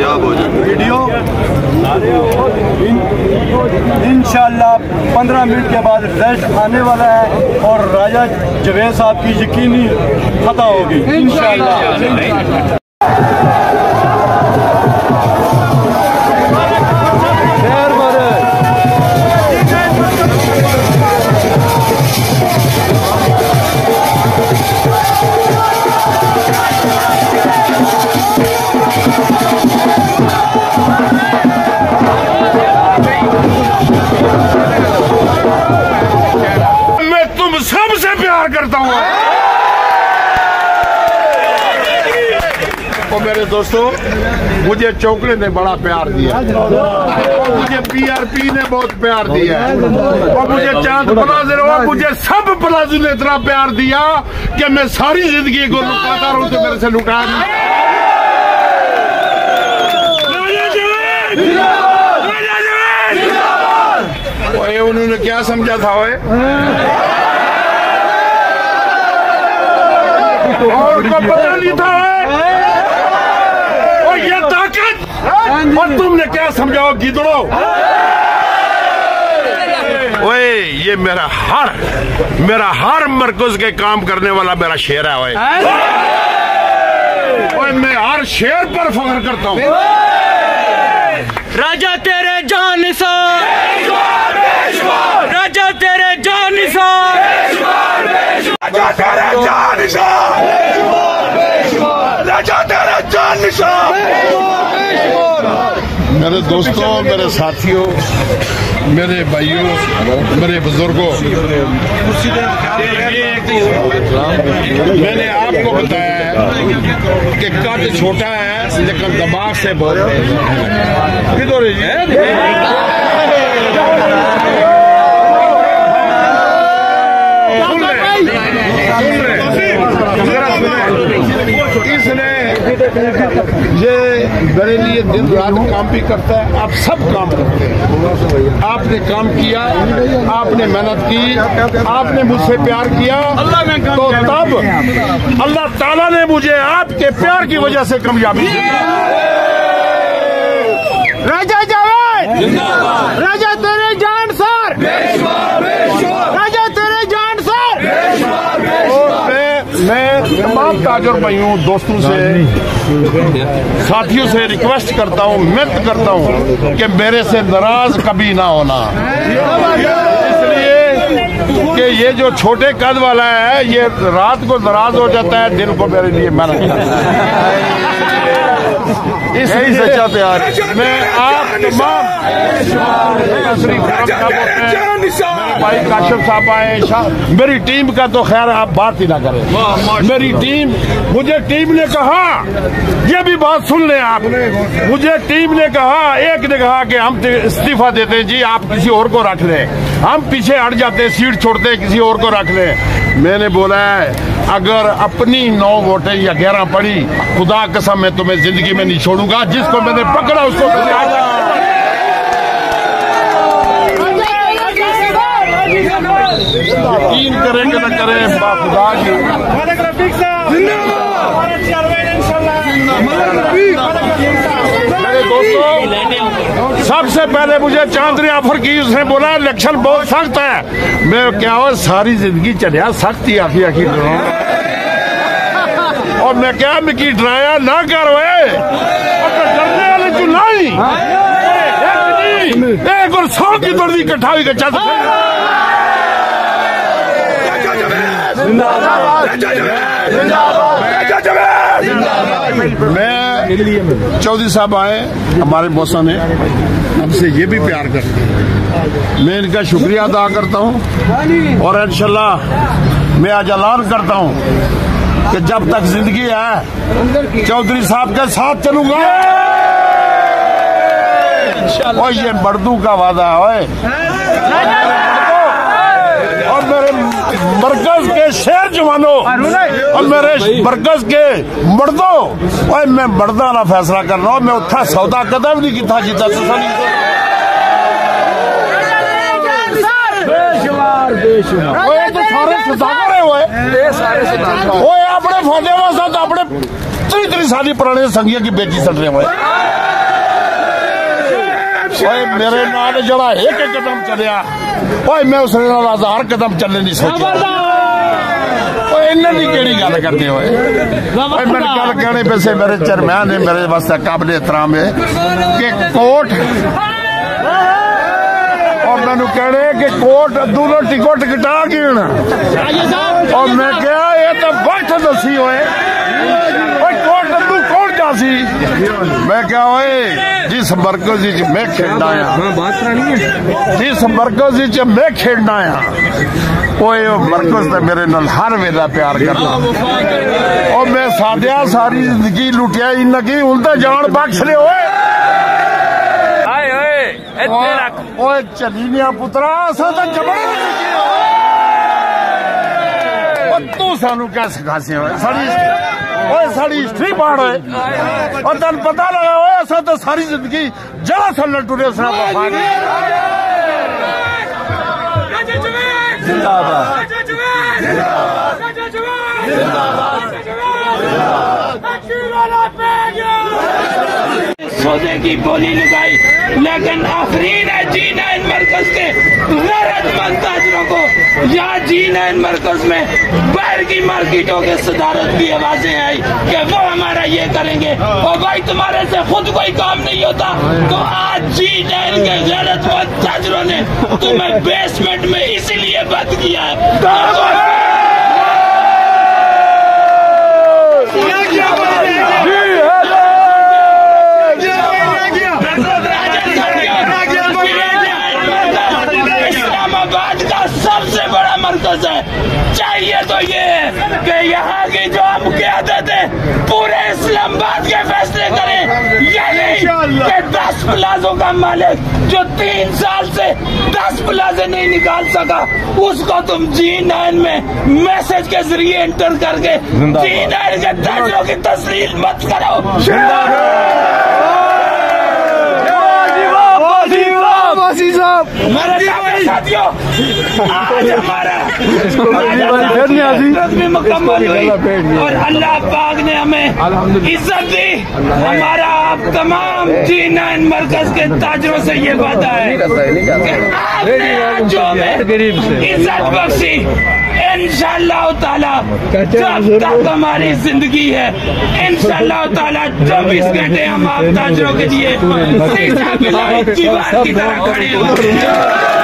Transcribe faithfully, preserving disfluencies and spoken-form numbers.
कामयाब हो जाए। वीडियो इंशाल्लाह पंद्रह मिनट के बाद रिजल्ट आने वाला है और राजा जवेद साहब की यकीनी फतह होगी इंशाल्लाह। सबसे प्यार करता हूँ। और मेरे दोस्तों, मुझे चौकड़े ने बड़ा प्यार दिया और मुझे पीआरपी ने बहुत प्यार दिया और मुझे चांद प्लाजा और मुझे सब प्लाजू ने इतना प्यार दिया कि मैं सारी जिंदगी को लुटाता रहूं तो मेरे से लुटा नहीं। उन्होंने क्या समझा था ओए? और को पता नहीं था और ये ताकत और तुमने क्या समझाओ गिदड़ो? ओए ये मेरा हर मेरा हर मरकज के काम करने वाला मेरा शेर है ओए। ओए मैं हर शेर पर फख्र करता हूँ। राजा तेरे जान निसार, राजा तेरे जान निसार, राजा तेरे जान निसार, राजा तेरे जान निसार। मेरे दोस्तों, मेरे साथियों, मेरे भाइयों, मेरे बुजुर्गों, मैंने आपको बताया है कि कद छोटा है लेकिन दिमाग से बहुत किधर इसने ये मेरे लिए दिन रात काम भी करता है। आप सब काम करते हैं। आपने काम किया, आपने मेहनत की, आपने मुझसे प्यार किया तो तब अल्लाह ताला ने मुझे आपके प्यार की वजह से कामयाबी दी। राजा जावेद, राजा तेरे जान सर, राजा तेरे जान सर। और मैं मैं तमाम ताजर भाइयों, दोस्तों से, साथियों से रिक्वेस्ट करता हूँ, मिन्नत करता हूँ कि मेरे से नाराज कभी ना होना। इसलिए कि ये जो छोटे कद वाला है ये रात को नाराज हो जाता है, दिन को मेरे लिए मेहनत करता है। इसलिए सच्चा प्यार मैं आप तमाम भाई काशिफ साहब आए, मेरी टीम का तो खैर आप बात ही ना करें। मेरी टीम, मुझे टीम ने कहा, ये भी बात सुन लें आप, मुझे टीम ने कहा, एक ने कहा कि हम इस्तीफा देते हैं जी, आप किसी और को रख लें, हम पीछे हट जाते हैं, सीट छोड़ते हैं, किसी और को रख लें। मैंने बोला है अगर अपनी नौ वोटें या ग्यारह पड़ी, खुदा कसम मैं तुम्हें जिंदगी में नहीं छोड़ूंगा। जिसको मैंने पकड़ा उसको यकीन करें कि न करें, खुदा की मेरे दोस्तों, सबसे पहले मुझे चांदनी ऑफर की, उसने बोला इलेक्शन बहुत सख्त है। मैं क्या हो सारी जिंदगी चलिया सख्त ही आखी आखी और मैं क्या मिकी डराया ना कर वे डरने वाले तू नहीं एक और सौ की तोड़ी इकट्ठा हुई चल। मैं चौधरी साहब आए, हमारे मौसा ने हमसे ये भी प्यार करते हैं, मैं इनका शुक्रिया अदा करता हूँ और इंशाल्लाह मैं आज ऐलान करता हूँ कि जब तक जिंदगी है चौधरी साहब के साथ चलूंगा। और ये मर्दू का वादा है और मेरे मरकज के शेर जवानों और मेरे मरकज के मर्दों, और मैं मर्दा ना फैसला कर रहा हूँ, मैं उठा सौदा कदम नहीं किया जीता तो सारे सुधाकर हुए अपने फाटे वास्ते अपने त्री त्री साली पुराने संगिया की बेटी सट रहे हुए। ओए मेरे नाल जड़ा एक एक कदम चलिया ओए मैं उस नाल हजार कदम चलने नहीं सोचा इन्हें केड़ी गल करते हो मेरी गल कहने पैसे मेरे चेयरमैन ने मेरे वास्ते काबिल एहतराम है कि कोर्ट और मैंने कहने कि कोर्ट दोनों टिकट कटा गिन और मैं क्या ये तो वक्त दसी होए कोर्ट अद्दू कौन जासी मैं क्या होए जिस मरकज मैं खेलना आया जिस मरकज मैं खेलना आया ओए मरकज तो मेरे नाल हर वेला प्यार करना और मैं सादिया सारी जिंदगी लुटिया इन्ना की हूं तो जान बख्श ले ओए ओए चलीनिया पुत्रा असा तो जबड़े तू सानू क्या सिखासी हो सारी ओए सारी हिस्ट्री पढ़ होए और तेन पता लगा ओए असा तो सारी जिंदगी जड़ा थल्ले टुरे उसने वफा की सौदे की बोली लगाई लेकिन आफरीन है जी नाइन मरकज के गैरतमंद ताजरों को यहाँ जी नाइन मरकज में बाहर की मार्केटों के सदारत की आवाजें आई कि वो हमारा ये करेंगे और भाई तुम्हारे से खुद कोई काम नहीं होता तो आज जी नाइन के गैरतमंद ताजरों ने तुम्हें बेसमेंट में इसीलिए बंद किया है। इस्लामाबाद का सबसे बड़ा मरकज है चाहिए तो ये है कि यहाँ की जो हम क़यादत है पूरे इस्लामाबाद के फैसले करें या नहीं कि दस प्लाजों का मालिक जो तीन साल से दस प्लाजे नहीं निकाल सका उसको तुम जी नाइन में मैसेज के जरिए एंटर करके जी नाइन के ताजरों की तस्लील मत करो। मेरे साथियों आज हमारा भी मुकम्मल हुई और अल्लाह पाक ने हमें इज्जत दी। हमारा आप तमाम जी नाइन मरकज के ताजरों से ये वादा है कि आपने आज जो हमें इज्जत बख्शी इंशाअल्लाह ताला जब तक हमारी जिंदगी है इंशाअल्लाह ताला चौबीस घंटे हम आप ताजरों के लिए दीवार की तरह खड़े होंगे।